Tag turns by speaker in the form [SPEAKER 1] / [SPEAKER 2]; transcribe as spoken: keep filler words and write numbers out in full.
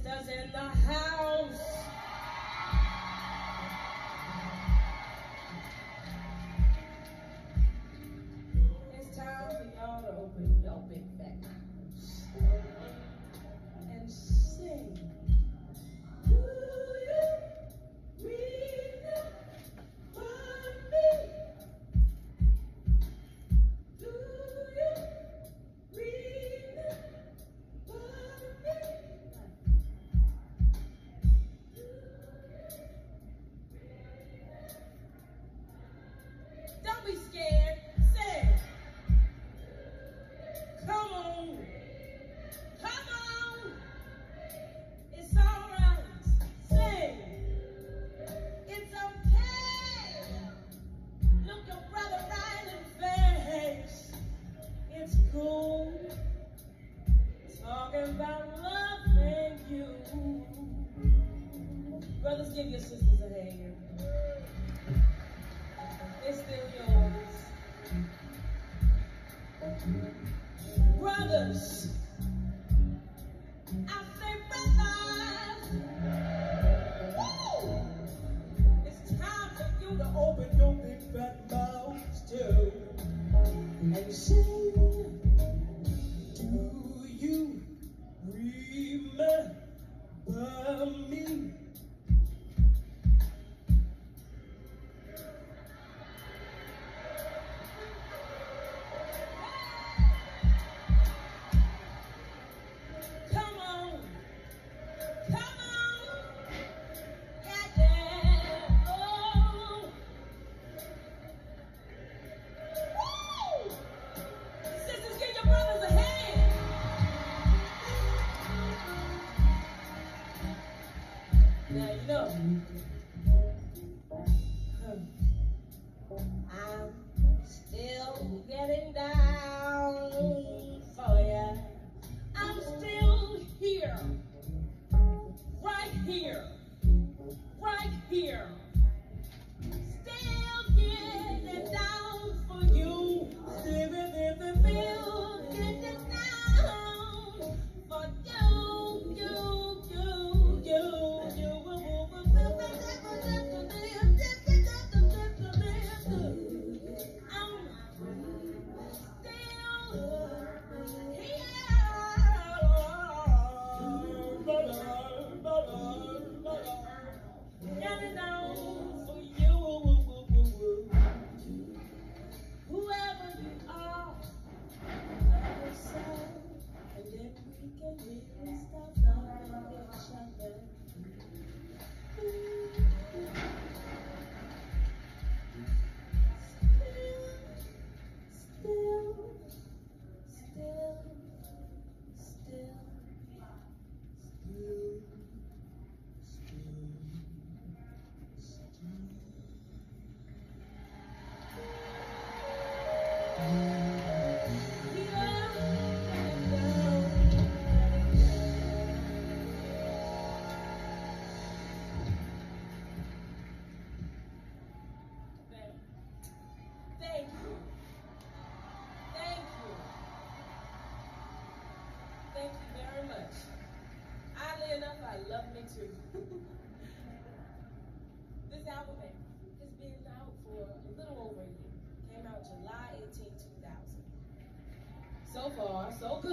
[SPEAKER 1] sisters in the house. It's time for y'all to open your big fat mouths and sing. Do you remember me? Do you remember me? Don't be scared. Say it. Come on. Come on. It's all right. Say it. It's okay. Look your brother right in the face. It's cool. Talking about loving you. Brothers, give your sisters a hand. It's still yours. Brothers, I say brothers. Woo! It's time for you to open your big fat mouths too and sing. Do you remember me? Come on. Come on. Yeah, yeah. Oh. Woo! Sisters, give your brothers a hand. Now you know, I'm still getting down for ya. I'm still here, right here, right here. Still getting down for you. Still getting down for you, you, you, you, you. Getting down for you, whoever you are, love yourself, and then we can really stop loving each other. Still, still, still, still, Thank you. Thank you. Thank you very much. Oddly enough, I love me too. This album has been out for a little over a year. Came out July eighteenth, two thousand. So far, so good.